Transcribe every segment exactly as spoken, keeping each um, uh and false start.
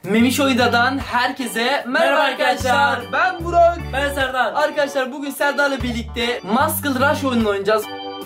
Memiş Oyunda'dan herkese merhaba, merhaba arkadaşlar. arkadaşlar. Ben Burak. Ben Serdar. Arkadaşlar bugün Serdar'la birlikte Muscle Rush oyununu oynayacağız.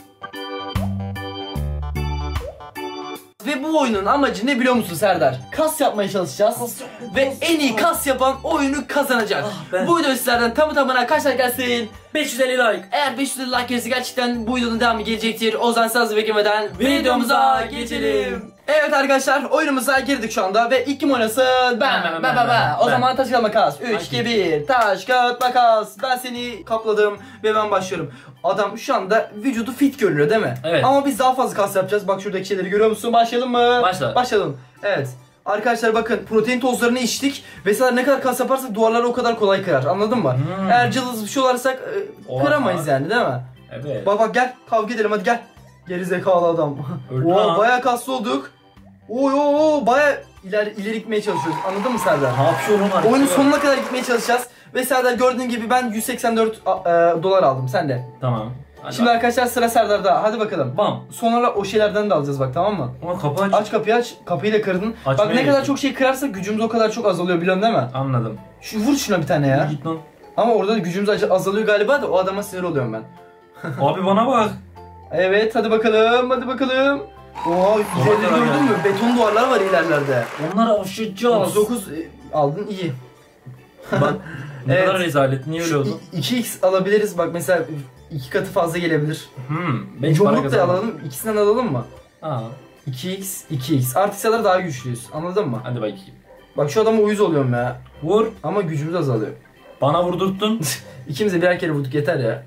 Ve bu oyunun amacı ne biliyor musun Serdar? Kas yapmaya çalışacağız. Kas, ve kas, en iyi kas yapan oyunu kazanacak. Ah, bu video sizlerden tamı tamına kaç like gelsin? beş yüz elli like. Eğer beş yüz elli like gelirse gerçekten bu videonun devamı gelecektir. O zaman sizi beklemeden videomuza geçelim. Evet arkadaşlar, oyunumuza girdik şu anda ve ilk kim oynasın? Ben, ben, ben, ben, ben. O ben. zaman taş kağıt makas. üç, iki, bir. Taş kağıt makas. Ben seni kapladım ve ben başlıyorum. Adam şu anda vücudu fit görünüyor değil mi? Evet. Ama biz daha fazla kas yapacağız. Bak şuradaki şeyleri görüyor musun? Başlayalım mı? Başla. Başlayalım. Evet. Arkadaşlar bakın, protein tozlarını içtik. Mesela ne kadar kas yaparsak duvarları o kadar kolay kırar. Anladın mı? Hmm. Eğer cılız bir şey olarsak e, kıramayız yani, değil mi? Evet. Bak bak gel kavga edelim hadi gel. Gerizekalı adam. Oo, bayağı kaslı olduk. Oo, oo, bayağı ileri, ileri gitmeye çalışıyoruz. Anladın mı Serdar? Ne yapıyorum artık? Oyunun sonuna kadar gitmeye çalışacağız. Ve Serdar gördüğün gibi ben yüz seksen dört e, dolar aldım. Sen de. Tamam. Hadi Şimdi bak. arkadaşlar sıra Serdar'da. Hadi bakalım. Bam. Sonra o şeylerden de alacağız bak, tamam mı? Ama kapı aç. Aç kapıyı aç. Kapıyı da kırdın. Açmaya bak ne kadar geçtim. çok şey kırarsak gücümüz o kadar çok azalıyor, biliyorsun değil mi? Anladım. Şu vur şuna bir tane ya. Git lan. Ama orada da gücümüz azalıyor galiba da o adama sinir oluyorum ben. Abi bana bak. Evet hadi bakalım, hadi bakalım. Oo, ilerleri gördün mü? Beton duvarlar var ilerlerde. Onları aşacağız. otuz dokuz aldın, iyi. Bak ne Evet. kadar rezalet, niye öyle oldu? iki x alabiliriz bak, mesela iki katı fazla gelebilir. Hmm. beş para Yumruk da kazandım. alalım, ikisinden alalım mı? Aa. iki x, iki x. Artık sayılar daha güçlüyüz, anladın mı? Hadi bakayım. Bak şu adama uyuz oluyorum ya. Vur. Ama gücümüz azalıyor. Bana vurdurttun. İkimiz de birer kere vurduk, yeter ya.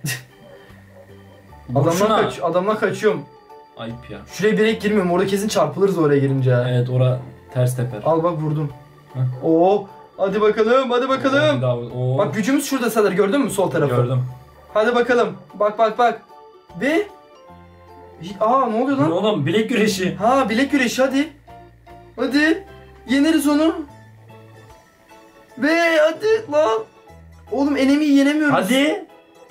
Vur adamdan, şuna. kaç, adamdan kaçıyorum. Ayıp ya. Şuraya direkt girmiyorum, orada kesin çarpılırız oraya girince. Evet, ora ters teper. Al bak vurdum. Heh. Oo, hadi bakalım, hadi bakalım. Daha, oo. Bak gücümüz şurada Sadar, gördün mü sol tarafı? Gördüm. Hadi bakalım. Bak bak bak. Ve aa ne oluyor lan? Ne oğlum, bilek güreşi. Ha, bilek güreşi, hadi. Hadi. Yeneriz onu. Ve hadi lan. Oğlum enemiyi yenemiyoruz. Hadi.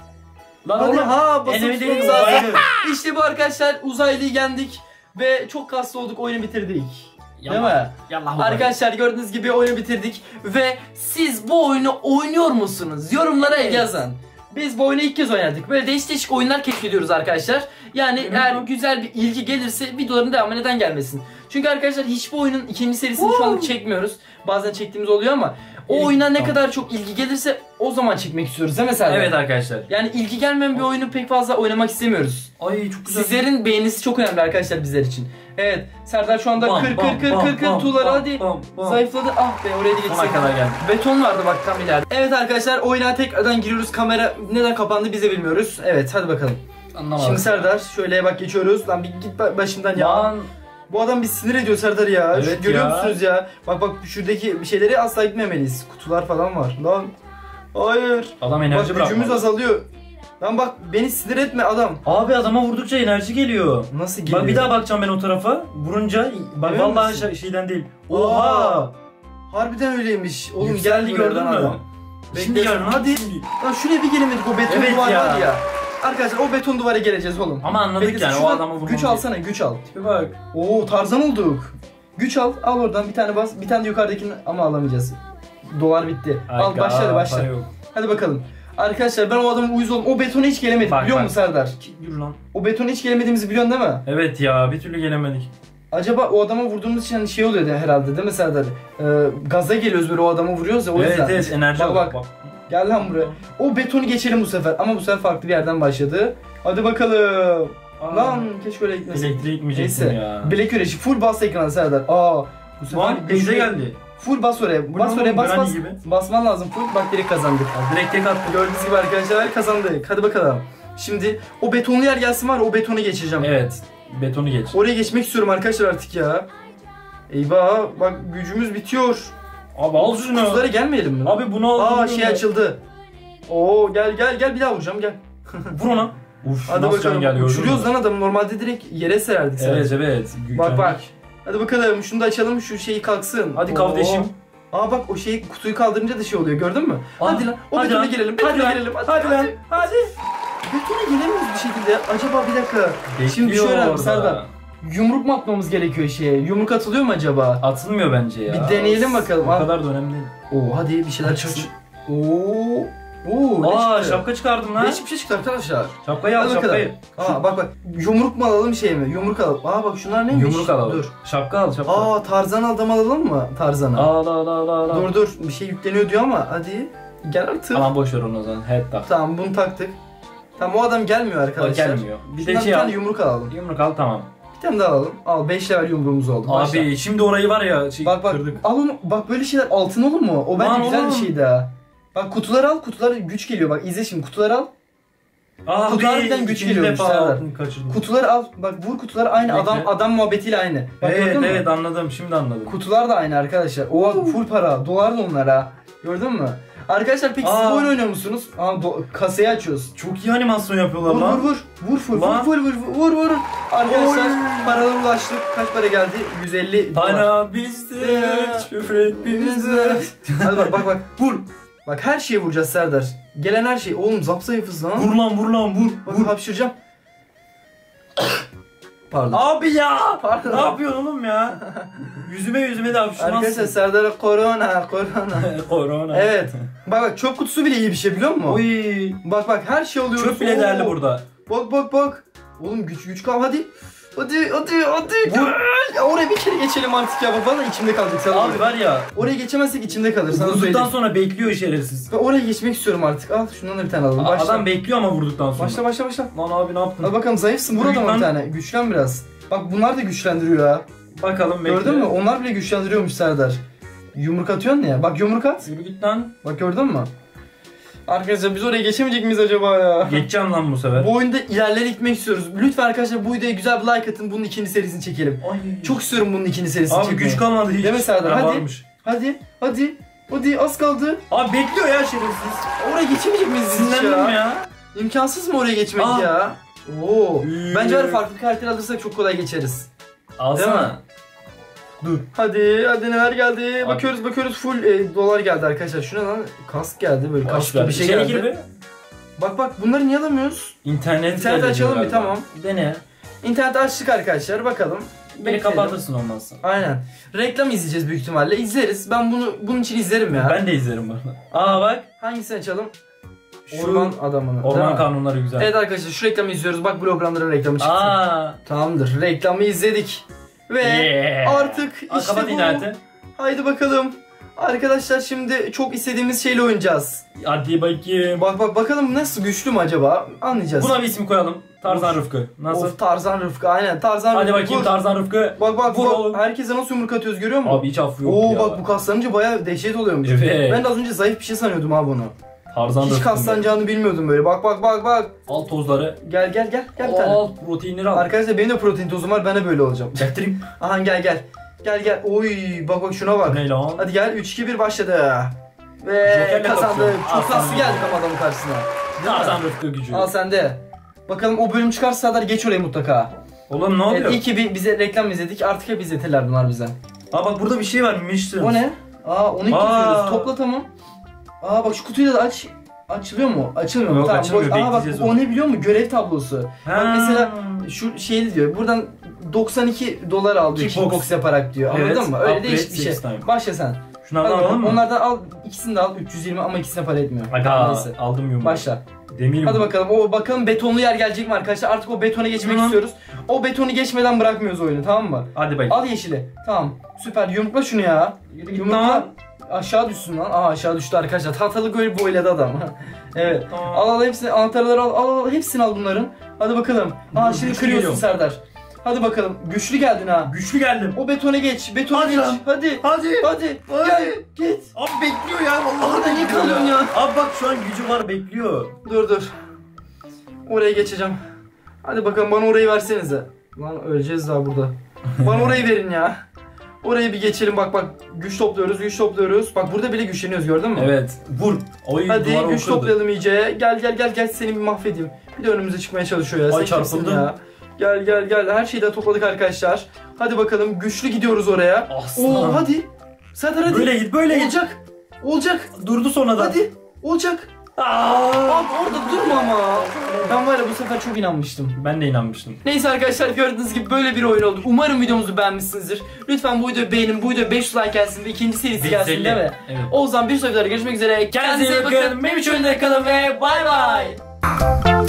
Lan Hadi oğlum. ha, basıp Enemi tutmamız değil, lazım. uzaylı. İşte bu arkadaşlar, uzaylıyı yendik. Ve çok kaslı olduk, oyunu bitirdik. Yallah. Değil mi? Yallah. Arkadaşlar gördüğünüz gibi oyunu bitirdik. Ve siz bu oyunu oynuyor musunuz? Yorumlara Evet. yazın. Biz bu oyunu ilk kez oynadık. Böyle değişik değişik oyunlar keşfediyoruz arkadaşlar. Yani Evet. eğer güzel bir ilgi gelirse videoların devamı neden gelmesin? Çünkü arkadaşlar hiçbir oyunun ikinci serisini şu anlık çekmiyoruz. Bazen çektiğimiz oluyor ama o İlk- oyuna ne tamam. kadar çok ilgi gelirse o zaman çekmek istiyoruz değil mi Serdar? Evet arkadaşlar. Yani ilgi gelmeyen bir oyunu pek fazla oynamak istemiyoruz. Ay çok güzel. Sizlerin beğenisi çok önemli arkadaşlar bizler için. Evet, Serdar şu anda Bam, kır bam, kır kır bam, kır kır bam, tuğları bam, hadi. bam, bam. Zayıfladı. Ah be, oraya da Sona geçsek. kadar geldi. Beton vardı bak tam ileride. Evet arkadaşlar, oyuna tekrardan giriyoruz. Kamera neden kapandı biz de bilmiyoruz. Evet hadi bakalım. Anlamadım. Şimdi Serdar şöyle bak, geçiyoruz. Lan bir git ba- başımdan ya. Lan. Bu adam bir sinir ediyor Serdar ya. Evet Şu, görüyor ya. musunuz ya? Bak bak şuradaki bir şeyleri asla gitmemeliyiz. Kutular falan var. Lan. Hayır. Adam enerji Bak bırakmadı. gücümüz azalıyor. Lan bak beni sinir etme adam. Abi adama vurdukça enerji geliyor. Nasıl geliyor? Bak bir daha bakacağım ben o tarafa. Vurunca bak Emin vallahi misin? şey- şeyden değil. Oha. Oha. Harbiden öyleymiş. Oğlum Yükseldi, geldi gördün gördün mü? adam. Şimdi Bekle, gördüm. hadi. Lan şuraya bir gelemedik, o beton Evet duvar ya. var ya. Arkadaşlar o beton duvara geleceğiz oğlum. Ama anladık Bekle, yani o şuradan adamı vurmamız. güç alsana, güç al. Bir bak. Oo, Tarzan olduk. Güç al, al oradan bir tane bas. Bir tane de yukarıdakini ama alamayacağız. Dolar bitti. Al Aga, başla hadi başla. para yok. Hadi bakalım. Arkadaşlar ben o adamın uyuz oldum. O betona hiç gelemedik, Bak, biliyor bak. musun Serdar? Yürü lan. O betona hiç gelemediğimizi biliyorsun değil mi? Evet ya, bir türlü gelemedik. Acaba o adama vurduğumuz için hani şey oluyor da herhalde değil mi Serdar? Ee, gaza geliyoruz böyle, o adama vuruyoruz ya o Evet yüzden. evet, enerji Bak, al. bak. Gel lan buraya. O betonu geçelim bu sefer ama bu sefer farklı bir yerden başladı. Hadi bakalım. Aa. Lan keşke öyle gitmesin. Elektriğe gitmeyeceksin Neyse. ya. Bilek güreşi full bas ekrana Serdar. Aa. Bu sefer Lan güçlü- bize geldi. Full bas oraya. Bu Bas ne oraya oğlum, bas Granny bas. gibi. Basman lazım full. Bak direkt kazandık. Ya, direkt tek attı. Gördüğünüz gibi arkadaşlar kazandık. Hadi bakalım. Şimdi o betonlu yer gelsin var ya, o betonu geçeceğim. Evet. Betonu geç. Oraya geçmek istiyorum arkadaşlar artık ya. Eyvah bak gücümüz bitiyor. Abi al şunu. Kutulara gelmeyelim mi? Abi bunu al. Aa şey açıldı. Oo gel gel gel bir daha vuracağım gel. Vur ona. Uf, Hadi nasıl can bakalım. geldi, gördün Uçuruyoruz mü? lan adamı, normalde direkt yere sererdik sadece. Evet evet. Bak bak. Güçlendik. Hadi bakalım şunu da açalım, şu şeyi kalksın. Hadi Oo. kardeşim. Aa bak o şeyi, kutuyu kaldırınca da şey oluyor, gördün mü? Aa, hadi lan o hadi betona lan, girelim. hadi Betona lan, girelim. Hadi lan. Hadi. Betona giremiyoruz bir şekilde. Acaba bir dakika. Şimdi Bekliyor şöyle abi orada. Serdar. Yumruk mu atmamız gerekiyor şeye? Yumruk atılıyor mu acaba? Atılmıyor bence ya. Bir deneyelim bakalım. O Al. kadar da önemli değil. Oo hadi bir şeyler çıksın. Oo. Oo ne Aa çıktı? şapka çıkardım lan. Değişik bir şey çıktı arkadaşlar. Şapkayı al Hadi bakalım. şapkayı. Aa bak bak yumruk mu alalım şey mi? Yumruk alalım. Aa bak şunlar neymiş? Yumruk alalım. Dur. Şapka al şapka. Aa Tarzan adam alalım mı? Tarzan'ı. Al al al al al. Dur dur bir şey yükleniyor diyor ama hadi. Gel artık. Aman boş ver onu o zaman. Head tak. Tamam bunu taktık. Tamam o adam gelmiyor O arkadaşlar. gelmiyor. Bir Şundan de şey bir al. tane yumruk alalım. Yumruk al tamam. Bir tane daha alalım. Al beş level yumruğumuz oldu. Başla. Abi şimdi orayı var ya şey, Bak bak kırdık. al onu. Bak böyle şeyler altın olur mu? O bence Lan güzel bir oğlum. şey daha. Bak kutuları al. Kutuları güç geliyor. Bak izle şimdi kutuları al. Abi kutu harbiden güç ikinci geliyormuş defa Serdar. altını kaçırdım. Kutuları al. Bak vur kutuları aynı Bekle. adam adam muhabbetiyle aynı. Bak Evet gördün mü? evet anladım şimdi anladım. Kutular da aynı arkadaşlar. O full para. Dolar da onlar ha. Gördün mü? Arkadaşlar peki siz Aa. bu oyun oynuyor musunuz? Aa, do- kasayı açıyoruz. Çok iyi animasyon yapıyorlar Vur lan. vur vur. Vur full vur Lan. full vur vur vur. Arkadaşlar Oy. paralara ulaştık. Kaç para geldi? yüz elli dolar. Bana bizde şöhret bizde. Hadi bak bak bak. Vur. Bak her şeye vuracağız Serdar. Gelen her şey. Oğlum zap zayıfız lan. Vur lan vur lan vur. Bak Vur. hapşıracağım. Pardon. Abi ya. Pardon. Ne yapıyorsun oğlum ya? Yüzüme yüzüme de Arkadaşlar hapşırmazsın. Serdar'a korona korona. Korona. Evet. Bak bak çöp kutusu bile iyi bir şey biliyor musun? Oy. Bak bak her şey oluyor. Çöp bile Oo. değerli burada. Bak bak bak. Oğlum güç güç kal hadi. Hadi hadi hadi. Vur. Gel. Ya oraya bir kere geçelim artık ya. Bak valla içimde kaldık sen. Abi var ya. Oraya geçemezsek içimde kalır sana Vurduktan söyleyeyim. sonra bekliyor şerefsiz. Ben oraya geçmek istiyorum artık. Al şundan da bir tane alalım. Başla. Adam bekliyor ama vurduktan sonra. Başla başla başla. Lan abi ne yaptın? Al bakalım zayıfsın. Vur adama Lan. bir tane. Güçlen biraz. Bak bunlar da güçlendiriyor ha. Bakalım bekle. Gördün mü? Onlar bile güçlendiriyormuş Serdar. Yumruk atıyorsun ya. Bak yumruk at. Yürü git lan. Bak gördün mü? Arkadaşlar biz oraya geçemeyecek miyiz acaba ya? Geçeceğim lan bu sefer. Bu oyunda ilerlere gitmek istiyoruz. Lütfen arkadaşlar bu videoya güzel bir like atın. Bunun ikinci serisini çekelim. Ay. Çok istiyorum bunun ikinci serisini Abi çekmeyi. güç kalmadı hiç. Değil mi Serdar? Ha, Hadi. varmış. Hadi. Hadi. Hadi az kaldı. Abi bekliyor ya şerefsiz. Oraya geçemeyecek miyiz biz hiç Sinirlendim ya? ya. İmkansız mı oraya geçmek Aa. ya? Oo. Üy. Bence var farklı karakter alırsak çok kolay geçeriz. Değil mi? Alsana. Dur. Hadi hadi neler geldi? Bakıyoruz bakıyoruz full e, dolar geldi arkadaşlar. Şuna lan kask geldi böyle kask gibi bir şey geldi. gibi. Bak bak bunları niye alamıyoruz? İnternet İnternet geldi açalım galiba. bir, tamam. Dene. İnterneti açtık arkadaşlar bakalım. Beni Bekleyelim. kapatırsın olmazsa. Aynen. Reklam izleyeceğiz büyük ihtimalle. İzleriz. Ben bunu bunun için izlerim ya. Ben de izlerim bunu. Aa bak. Hangisini açalım? Şu Orman adamını. Değil Orman mi? kanunları güzel. Evet arkadaşlar şu reklamı izliyoruz. Bak blogramların reklamı çıktı. Aa. Tamamdır. Reklamı izledik. Ve Yeah. artık Aa, işte kapat bu. interneti. Haydi bakalım. Arkadaşlar şimdi çok istediğimiz şeyle oynayacağız. Hadi bakayım. Bak bak bakalım nasıl güçlü mü acaba? Anlayacağız. Buna bir isim koyalım. Tarzan Of. Rıfkı. Nasıl? Of Tarzan Rıfkı aynen Tarzan Hadi Rıfkı. bakayım Vur. Tarzan Rıfkı. Bak bak Vur bak. oğlum. Herkese nasıl yumruk atıyoruz görüyor musun? Abi hiç affı yok Oo ya. bak bu kaslanınca bayağı dehşet oluyormuş. Evet. Ben de az önce zayıf bir şey sanıyordum ha bunu. Tarzan Hiç Rıfkı. kaslanacağını bilmiyordum böyle. Bak bak bak bak. Al tozları. Gel gel gel gel bir tane. Al proteinleri al. Arkadaşlar benim de protein tozum var ben de böyle olacağım. Çektireyim. Aha gel gel. Gel gel. Oy bak bak şuna bak. Ne lan? Hadi gel üç iki bir başladı. Ve Joker'le kazandık. kapışıyorum. Çok Aslan kaslı gibi. geldik ama adamın karşısına. Değil mi? Tarzan Rıfkı gücü. Al sende. Bakalım o bölüm çıkarsa Serdar geç oraya mutlaka. Oğlum ne oluyor? Evet, iyi ki bir, bize reklam izledik. Artık hep izletirler bunlar bize. Aa bak burada bir şey var. Mission. O ne? Aa onu ilk Aa. izliyoruz. Topla tamam. Aa bak şu kutuyu da aç. Açılıyor mu? Açılmıyor mu? Yok, tamam. açılmıyor, boş- Aa bak bekleyeceğiz o onu. ne biliyor musun? Görev tablosu. Ha. Bak mesela şu şeyi diyor. Buradan doksan iki dolar al diyor. Kickbox. Kickbox yaparak diyor. Evet, Anladın mı? Öyle upgrade değişik bir şey. six time. Başla sen. Şunlardan Hadi alalım bakalım. mı? Onlardan al. İkisini de al. üç yüz yirmi ama ikisine para etmiyor. Aga Neyse. aldım yumruğu. Başla. Demir Hadi yumruğu. bakalım. O bakalım betonlu yer gelecek mi arkadaşlar? Artık o betona geçmek Hı. istiyoruz. O betonu geçmeden bırakmıyoruz oyunu, tamam mı? Hadi bakayım. Al yeşili. Tamam. Süper. Yumrukla şunu ya. Yumrukla. Tamam. Aşağı düşsün lan. Aa aşağı düştü arkadaşlar. Tahtalı böyle boyladı adam. Evet. Tamam. Al al hepsini. Anahtarları al. Al al hepsini al bunların. Hadi bakalım. Aa Dur, şimdi güçlü kırıyorsun geliyorum. Serdar. Hadi bakalım. Güçlü geldin ha. Güçlü geldim. O betona geç. Betona Hadi geç. lan. Hadi. Hadi. Hadi. Hadi. Gel. Git. Abi bekliyor ya vallahi. Orada niye bekliyor kalıyorsun ya? Abi bak şu an gücü var bekliyor. Dur dur. Oraya geçeceğim. Hadi bakalım bana orayı versenize. Lan öleceğiz daha burada. Bana orayı verin ya. Oraya bir geçelim bak bak. Güç topluyoruz, güç topluyoruz. Bak burada bile güçleniyoruz gördün mü? Evet. Vur. Oy Hadi duvar güç okurdu. toplayalım iyice. Gel gel gel gel seni bir mahvedeyim. Bir de önümüze çıkmaya çalışıyor ya. Ay, Sen kimsin çarpıldım. ya? Gel gel gel. Her şeyi de topladık arkadaşlar. Hadi bakalım güçlü gidiyoruz oraya. Aslan. Oo hadi. Serdar hadi. Böyle git böyle git. Olacak. Olacak. Durdu sonradan. Hadi. Olacak. Abi orada durma ama. Ben var ya bu sefer çok inanmıştım. Ben de inanmıştım. Neyse arkadaşlar, gördüğünüz gibi böyle bir oyun oldu. Umarım videomuzu beğenmişsinizdir. Lütfen bu videoyu beğenin. Bu videoya beş yüz like gelsin ve ikinci serisi gelsin değil mi? Evet. O zaman bir sonraki videoda görüşmek üzere. Kendinize iyi bakın. Memiş oyunlara kalın ve bay bay.